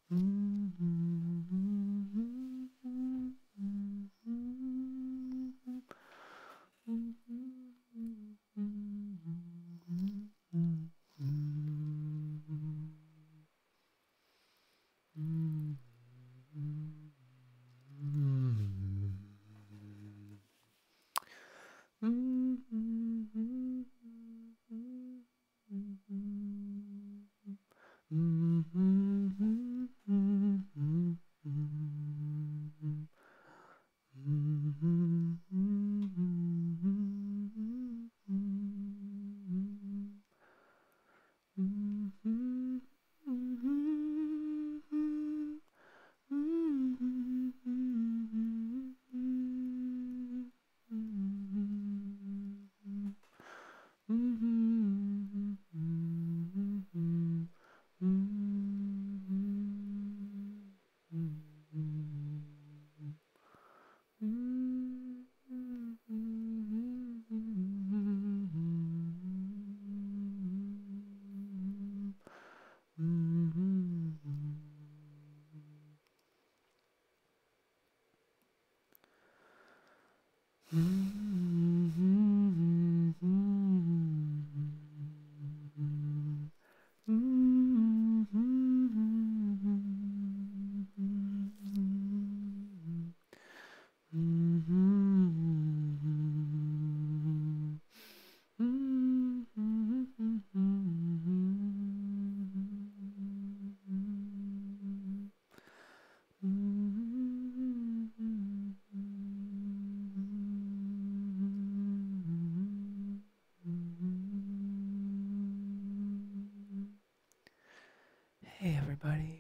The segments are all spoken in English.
Hey everybody.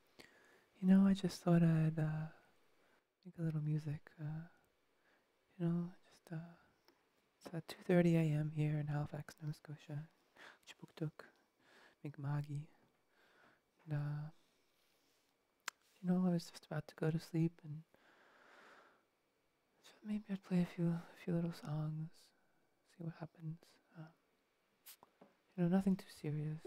I just thought I'd make a little music. Just it's 2:30 a.m. here in Halifax, Nova Scotia, Chipuktuk, Mi'kma'ki. And I was just about to go to sleep, and so maybe I'd play a few little songs, see what happens. Nothing too serious.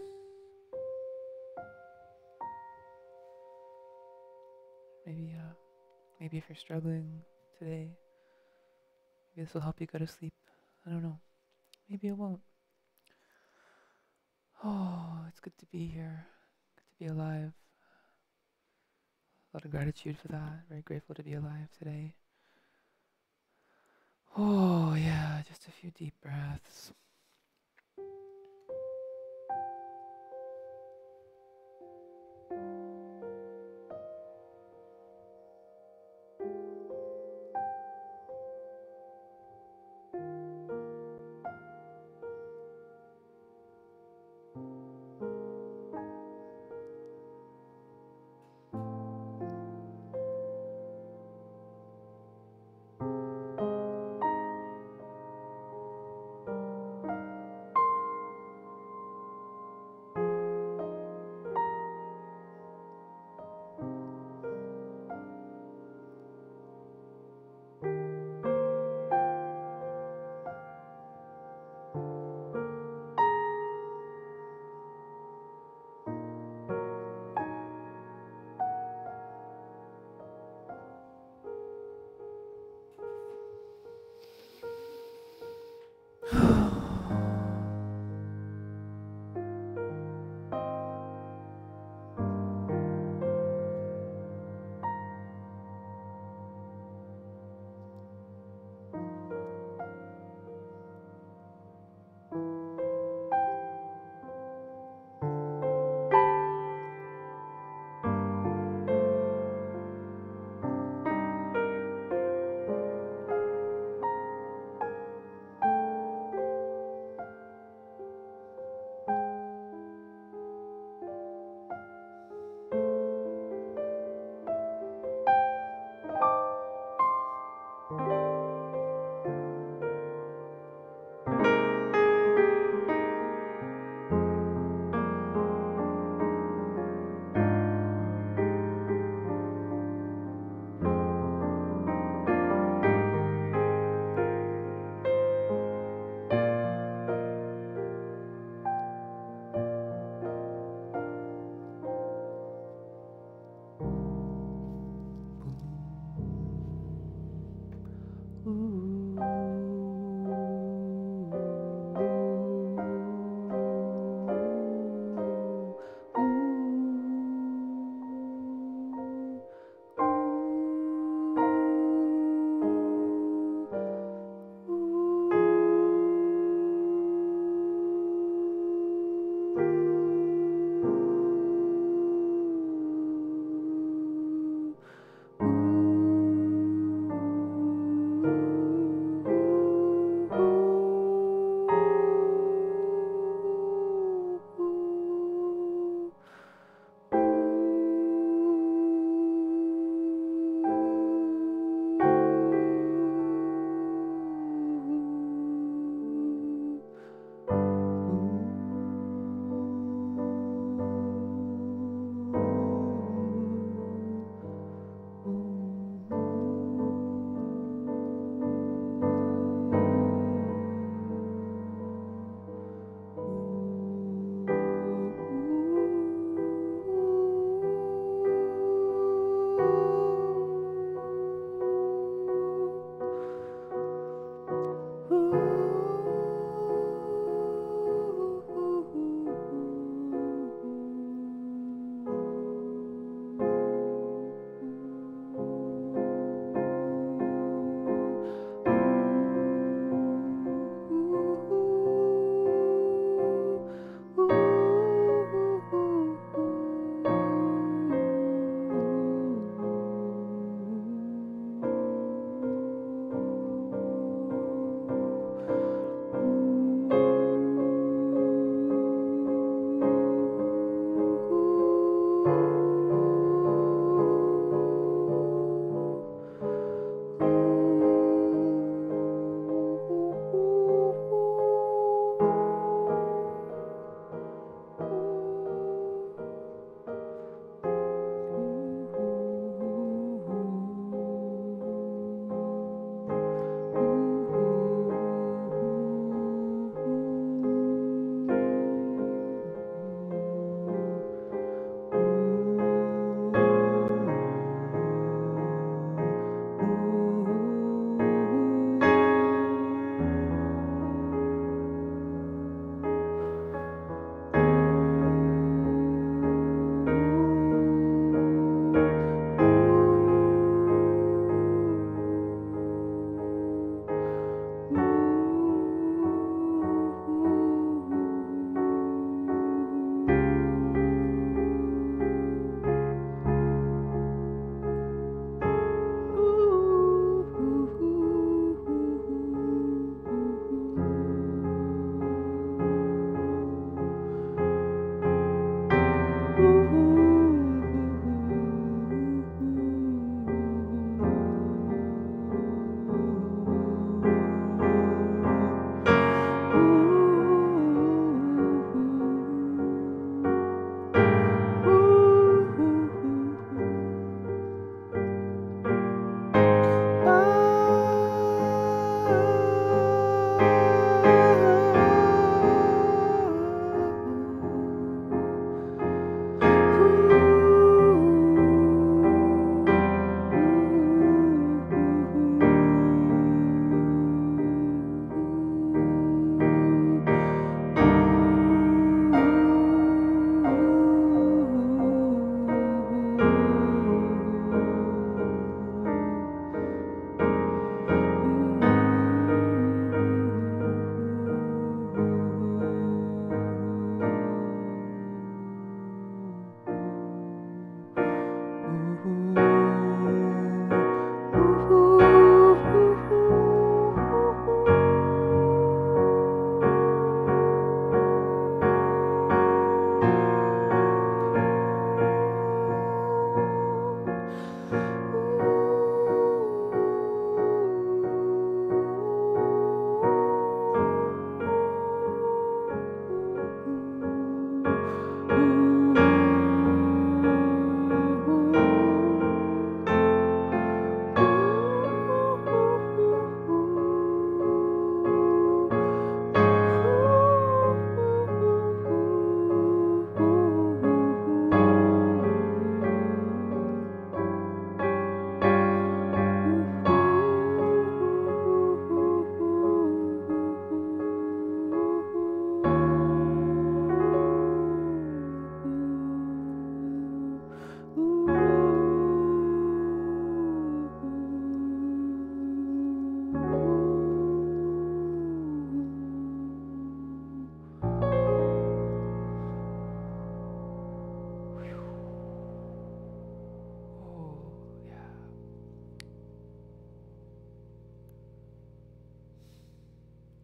Maybe maybe if you're struggling today, maybe this will help you go to sleep. I don't know. Maybe it won't. Oh, it's good to be here. Good to be alive. A lot of gratitude for that. Very grateful to be alive today. Oh, yeah, just a few deep breaths.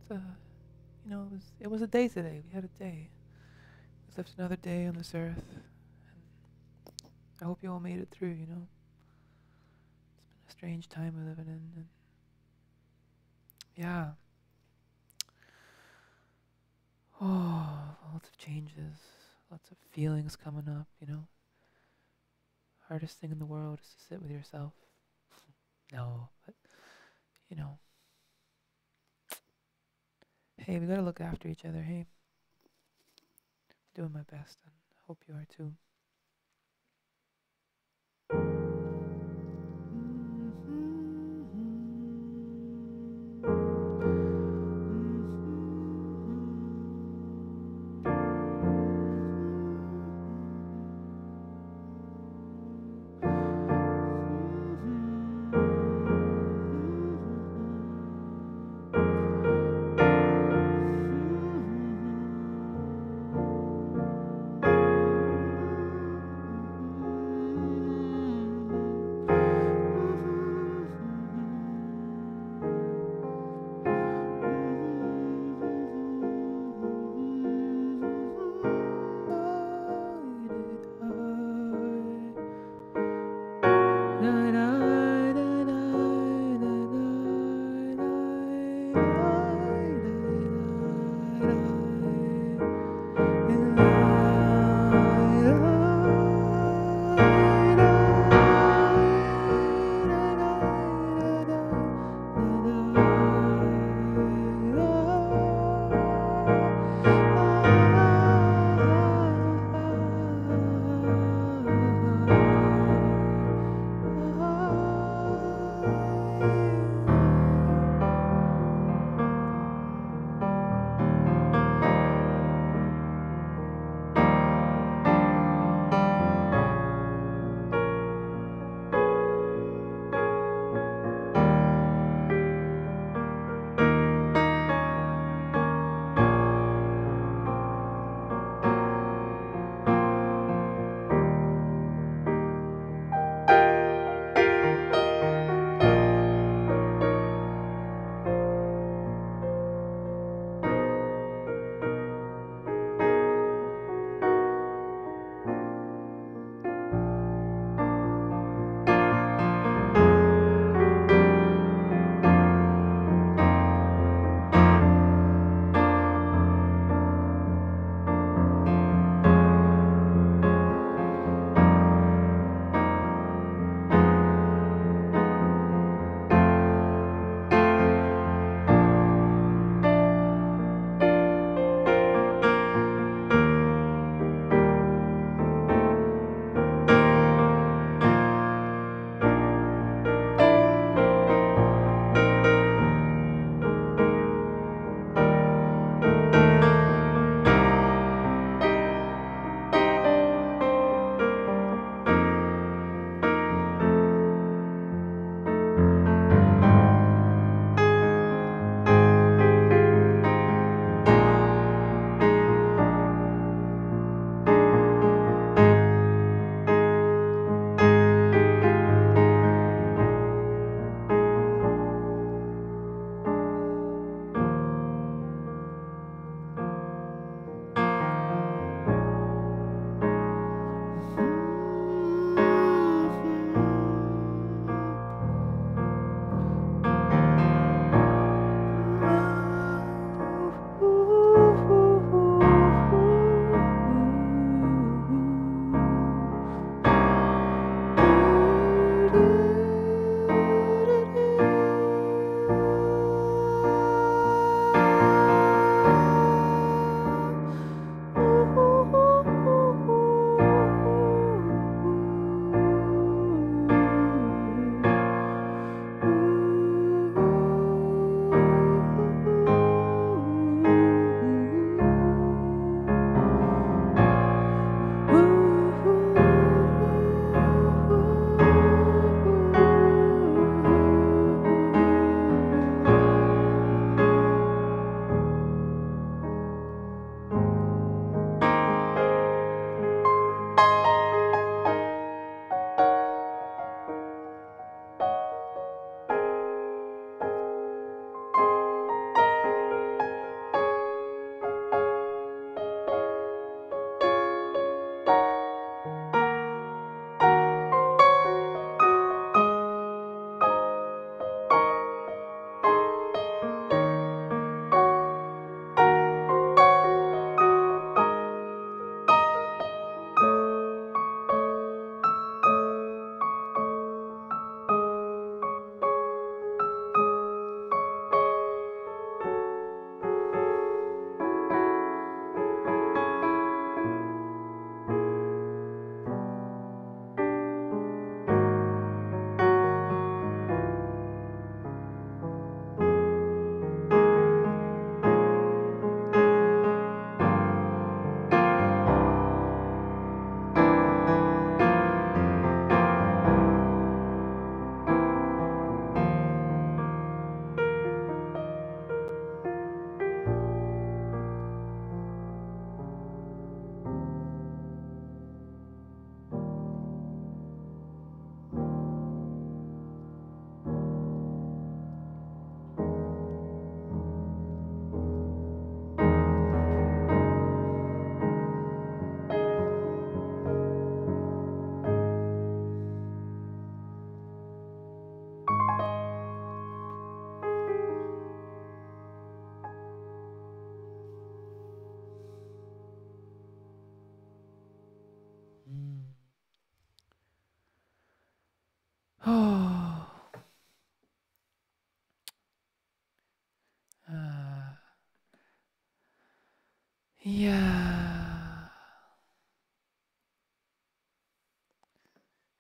it was a day today. We had a day. We lived another day on this earth, and I hope you all made it through. It's been a strange time we're living in, and yeah. Oh, lots of changes, lots of feelings coming up. Hardest thing in the world is to sit with yourself. No, but you know, hey, we gotta look after each other. Hey, doing my best, and I hope you are too.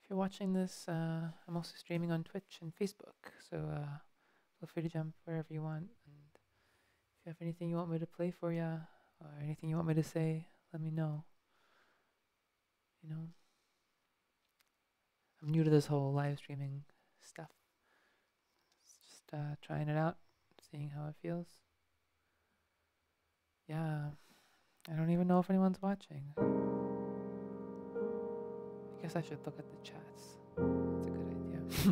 If you're watching this, I'm also streaming on Twitch and Facebook, so feel free to jump wherever you want. And if you have anything you want me to play for you, or anything you want me to say, let me know. You know, I'm new to this whole live streaming stuff. It's just trying it out, seeing how it feels. Yeah, I don't even know if anyone's watching. I guess I should look at the chats. That's a good idea.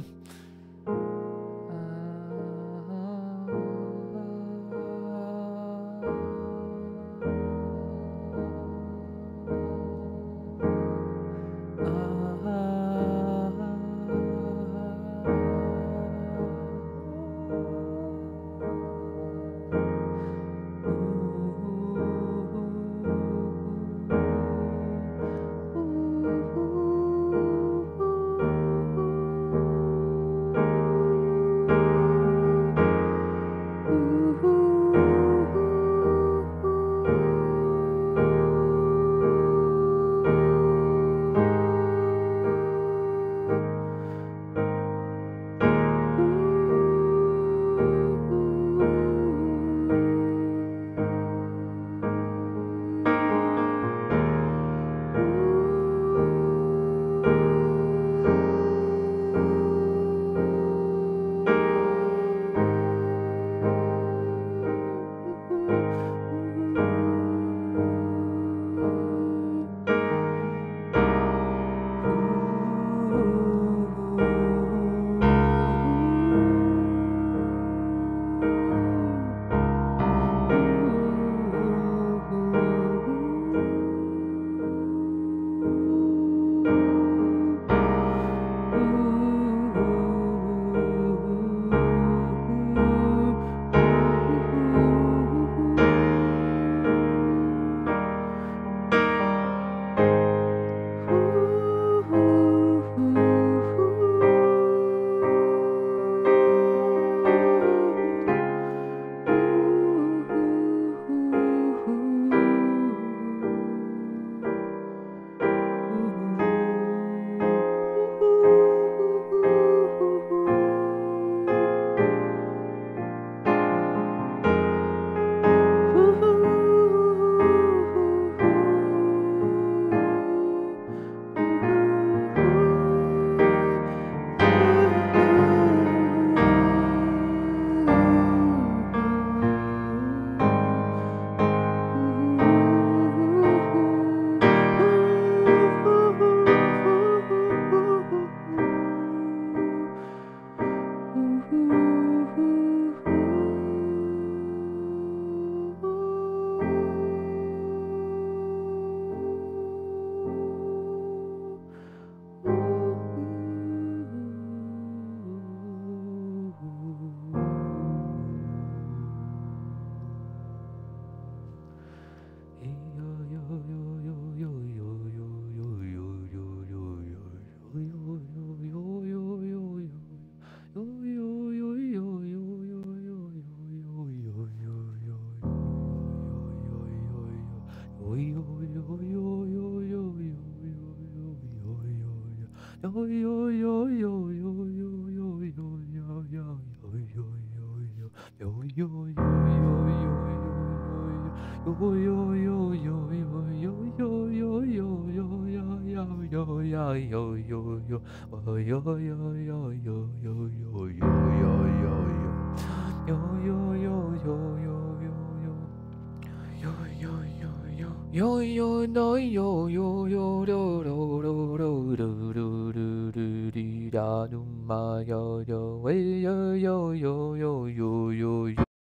Yo yo no yo yo yo do do do do do do do do dee da do ma yo yo way yo yo yo yo yo yo yo